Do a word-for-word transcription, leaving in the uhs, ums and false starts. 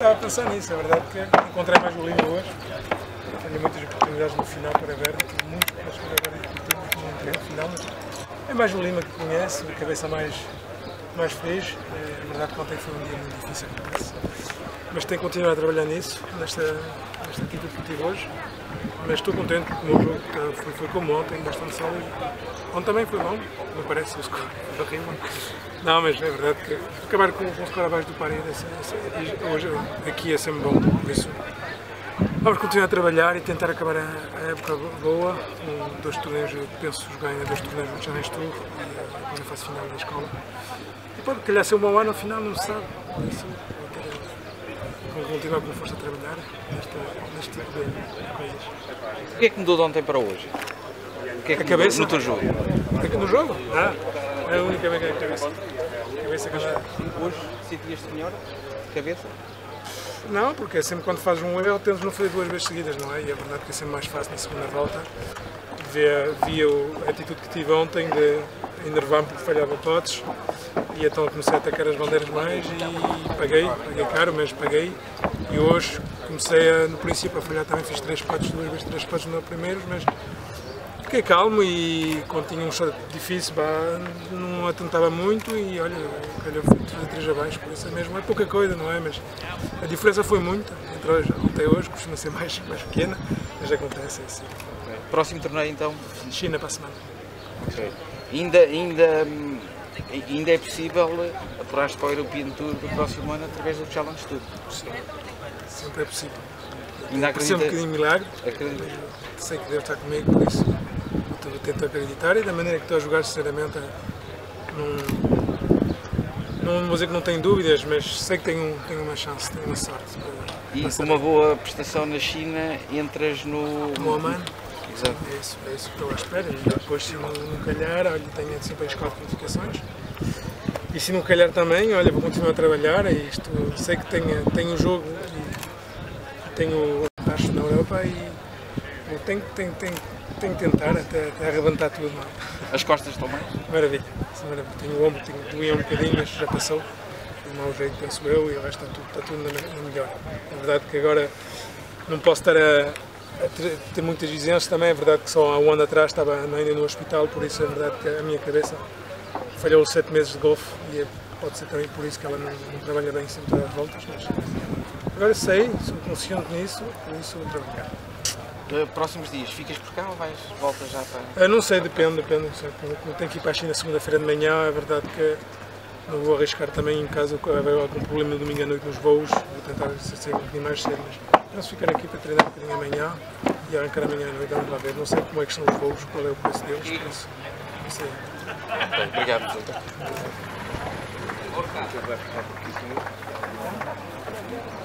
estava a pensar nisso, é verdade que encontrei mais o Lima hoje. Tenho muitas oportunidades no final para ver, tive muito para chegar agora e não entrei no final, mas é mais o Lima que conhece, a cabeça mais, mais feliz. É verdade que ontem foi um dia muito difícil, mas tenho que continuar a trabalhar nisso, nesta, nesta atitude que tive hoje. Mas estou contente porque o meu jogo foi, foi como ontem, bastante sólido. Ontem também foi bom, me parece, o score da rima. Não, mas é verdade que acabar com, com o score abaixo do parede hoje aqui é sempre bom, por isso vamos continuar a trabalhar e tentar acabar a, a época boa, com dois torneios, eu penso jogar ainda dois torneios no Challenge Tour e quando eu faço final da escola. E pode calhar ser um bom ano, no final não se sabe, por isso vou continuar com força a trabalhar nesta, neste tipo de coisas. O que é que mudou de ontem para hoje? O que é que a cabeça? no teu jogo? No jogo? Ah, é a única vez que é a cabeça. A cabeça que ela... Hoje sentias-te melhor? Cabeça? Não, porque é sempre quando fazes um erro temos não fazer duas vezes seguidas, não é? E é verdade que é sempre mais fácil na segunda volta. Via, via a atitude que tive ontem de enervar-me porque falhava potes e então comecei a atacar as bandeiras mais e paguei, paguei caro, mas paguei. E hoje comecei a, no princípio a falhar também, fiz três potes, duas vezes três potes no primeiro, mas fiquei calmo e quando tinha um shot difícil, bah, não atentava muito e olha, calhou fazer três abaixo, por isso é mesmo, é pouca coisa, não é? Mas a diferença foi muita, entre hoje, até hoje, costuma ser mais, mais pequena, mas acontece é assim. Okay. Próximo torneio então? China para a semana. Okay. Ainda, ainda, ainda é possível apurar-te para o European Tour do próximo ano através do Challenge Tour? Sim, sempre é possível. Ainda acredita... um bocadinho milagre, acredita... sei que Deus está comigo, por isso eu tento acreditar e da maneira que estou a jogar, sinceramente, não, não vou dizer que não tenho dúvidas, mas sei que tenho, tenho uma chance, tenho uma sorte. Para, e para com uma boa prestação na China, entras no... No Oman. Exato. É isso, é isso que estou à espera. E depois, se não, não calhar, olha, tenho sempre as quatro qualificações. E se não calhar também, olha, vou continuar a trabalhar. E isto, sei que tenho, tenho o jogo e tenho acho na Europa e eu tenho, tenho, tenho, tenho que tentar até, até arrebentar tudo. Não é? As costas estão bem? Maravilha. Maravilha. Tenho o ombro, tenho, doía um bocadinho, mas já passou. De mau jeito, penso eu, e o resto está tudo, está tudo na melhor. É verdade que agora não posso estar a. ter muitas exigências também, é verdade que só há um ano atrás estava ainda no hospital, por isso é verdade que a minha cabeça falhou sete meses de golfe e é, pode ser também por isso que ela não, não trabalha bem sempre às voltas, mas agora sei, sou consciente nisso, por isso vou trabalhar. Uh, próximos dias, ficas por cá ou vais, voltas já para... Eu não sei, depende, depende, não sei, eu tenho que ir para a China segunda-feira de manhã, é verdade que não vou arriscar também em caso houver algum problema no domingo à noite nos voos, vou tentar ser um bocadinho mais cedo, mas vamos ficar aqui para treinar um bocadinho amanhã e arrancar amanhã à noite, vamos lá ver. Não sei como é que são os voos, qual é o preço deles, por isso não sei. Bem, obrigado. Obrigado.